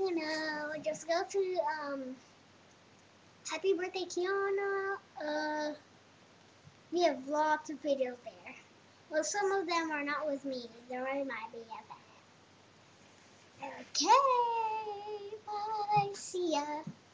Kiana. Just go to Happy Birthday Kiana. We have lots of videos there. Well, some of them are not with me. They're with my BFF. Okay, bye. See ya.